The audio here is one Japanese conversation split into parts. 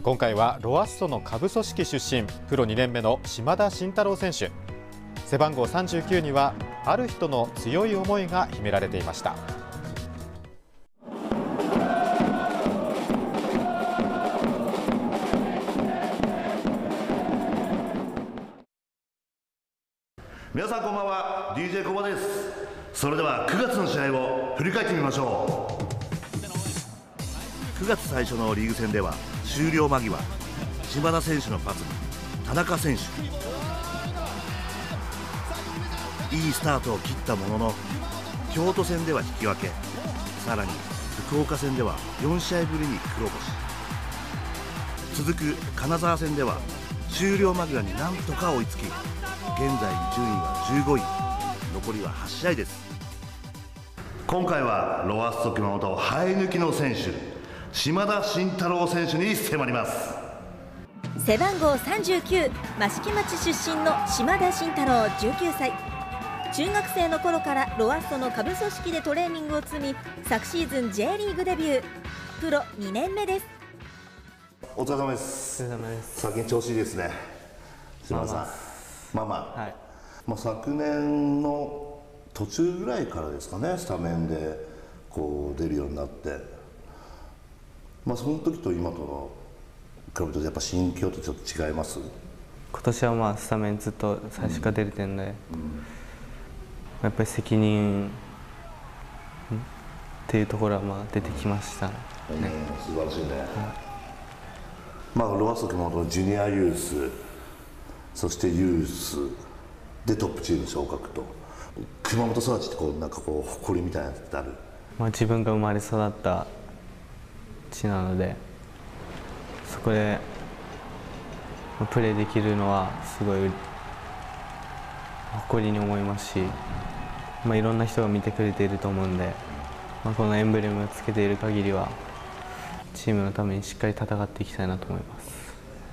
今回はロアッソの下部組織出身、プロ2年目の島田慎太郎選手。背番号39にはある人の強い思いが秘められていました。 皆さんこんばんは、 DJ コバです。それでは9月の試合を振り返ってみましょう。9月最初のリーグ戦では終了間際、島田選手のパスに田中選手、いいスタートを切ったものの京都戦では引き分け、さらに福岡戦では4試合ぶりに黒星、続く金沢戦では終了間際になんとか追いつき、現在順位は15位、残りは8試合です。今回はロアッソ熊本生え抜きの選手、島田慎太郎選手に迫ります。 背番号39、益城町出身の島田慎太郎19歳。中学生の頃からロアッソの下部組織でトレーニングを積み、昨シーズン J リーグデビュー、プロ2年目です。 お疲れ様です。 お疲れ様です。 最近調子いいですね、島田さん。 はい。 昨年の途中ぐらいからですかね、スタメンでこう出るようになって、その時と今との比べるとやっぱ心境とちょっと違います？ 今年はスタメンずっと最初から出れてるので、やっぱり責任っていうところは出てきましたね。 素晴らしいね。ロアッソ熊本のジュニアユース、そしてユースでトップチーム昇格と、熊本育ちって誇りみたいなやつってある？ 自分が生まれ育った地なので、そこでプレーできるのはすごい誇りに思いますし、いろんな人が見てくれていると思うんで、このエンブレムをつけている限りはチームのためにしっかり戦っていきたいなと思います。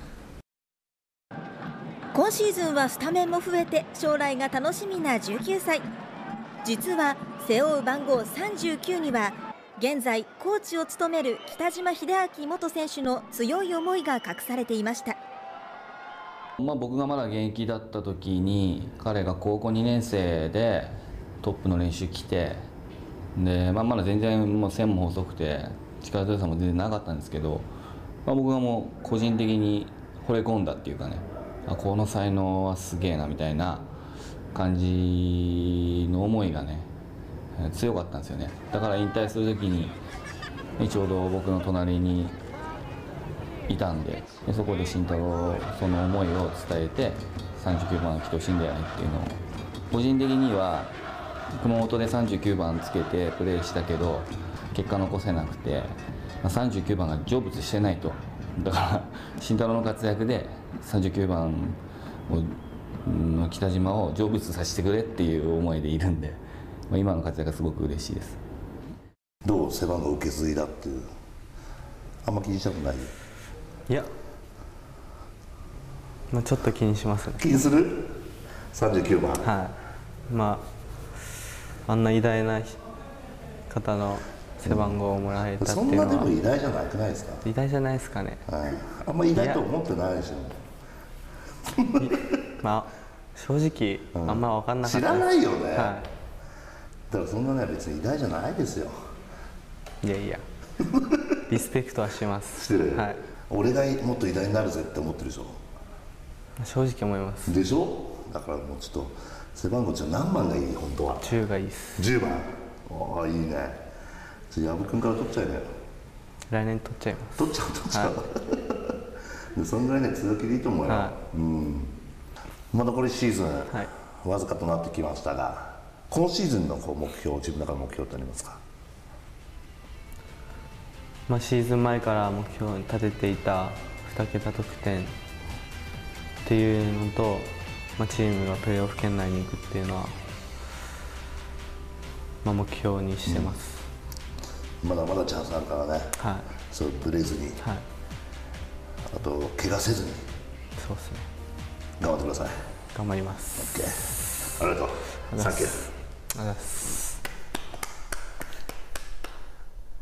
今シーズンはスタメンも増えて将来が楽しみな19歳。実は背負う番号39には現在コーチを務める北島秀明元選手の強い思いが隠されていました。 僕がまだ現役だった時に彼が高校2年生でトップの練習来て、で、まだ全然線も細くて力強さも全然なかったんですけど、僕がもう個人的に惚れ込んだっていうかね、この才能はすげえなみたいな感じの思いがね強かったんですよね。だから引退する時にちょうど僕の隣にいたんで、そこで慎太郎その思いを伝えて39番来てほしいんだよねっていうのを、個人的には熊本で39番つけてプレーしたけど結果残せなくて、39番が成仏してないと。だから慎太郎の活躍で39番の北島を成仏させてくれっていう思いでいるんで、今の活躍がすごく嬉しいです。 どう背番号受け継いだっていう、あんま気にしたくない？ いや、ちょっと気にしますね。 気にする？39番。 はい。あんな偉大な方の背番号をもらえたっていうのは、 そんなでも偉大じゃなくないですか？ 偉大じゃないですかね。 あんま偉大と思ってないでしょ。 正直、あんま分かんなかったです。 知らないよね。 はい、 だからそんな別に偉大じゃないですよ。 いやいや、リスペクトはします。 してる。 はい。 俺がもっと偉大になるぜって思ってるでしょ。 正直思います。 でしょ。だからもうちょっと背番号何番がいい？本当は 10がいいです。 10番。ああ、いいね。じゃあ薮君から取っちゃいなよ。 来年取っちゃいます。 取っちゃう、でそんぐらいね、強気でいいと思うよ。残りシーズン、わずかとなってきましたが、今シーズンの目標、自分の中の目標ってありますか？ シーズン前から目標に立てていた2桁得点っていうのと、チームがプレーオフ圏内に行くっていうのは、目標にしてます。 まだまだチャンスあるからね。そうブレずに、あと怪我せずに。 そうですね。 頑張ってください。 頑張ります。 OK。ありがとう。サンキュー。 ありがとうございます。